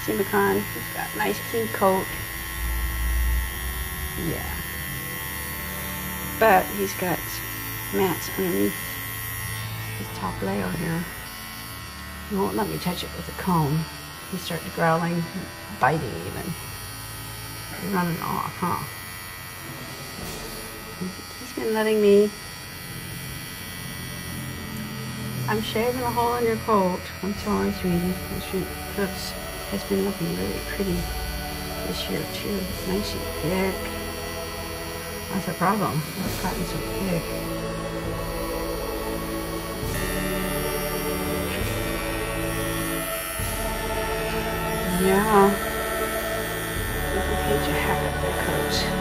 Simicon. He's got a nice clean coat. Yeah. But he's got mats underneath his top layer here. He won't let me touch it with a comb. He started growling, biting even. He's running off, huh? He's been letting me. I'm shaving a hole in your coat. I'm sorry, sweetie. Your clips has been looking really pretty this year too. Nice and thick. That's a problem. It's gotten so thick. Yeah. You can paint your hair up there, coach.